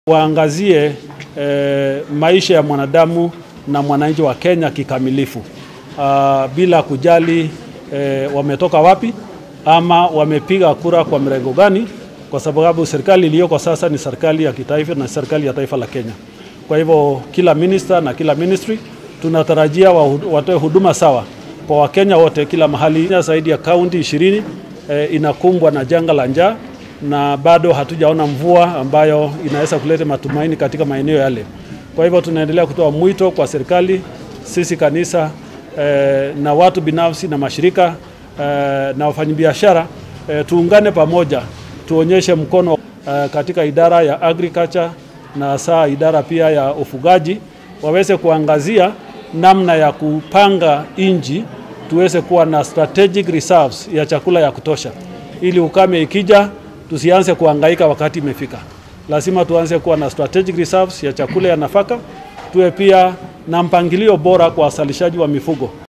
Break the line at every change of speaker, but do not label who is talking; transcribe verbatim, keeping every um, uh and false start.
Waangazie e, maisha ya mwanadamu na mwananchi wa Kenya kikamilifu, uh, bila kujali e, wametoka wapi ama wamepiga kura kwa mrengo gani, kwa sababu serikali iliyoko sasa ni serikali ya kitaifa na serikali ya taifa la Kenya. Kwa hivyo kila minister na kila ministry tunatarajia watoe huduma sawa kwa Wakenya wote kila mahali. Zaidi ya kaunti ishirini e, inakumbwa na janga la njaa na bado hatujaona mvua ambayo inaweza kuleta matumaini katika maeneo yale. Kwa hivyo tunaendelea kutoa mwito kwa serikali, sisi kanisa eh, na watu binafsi na mashirika eh, na wafanyabiashara eh, tuungane pamoja, tuonyeshe mkono eh, katika idara ya agriculture na saa idara pia ya ufugaji, waweze kuangazia namna ya kupanga inji tuweze kuwa na strategic reserves ya chakula ya kutosha, ili ukame ikija tusianze kuhangaika wakati imefika. Lazima tuanze kuwa na strategic reserves ya chakula ya nafaka, tuwe pia na mpangilio bora kwa wasalishaji wa mifugo.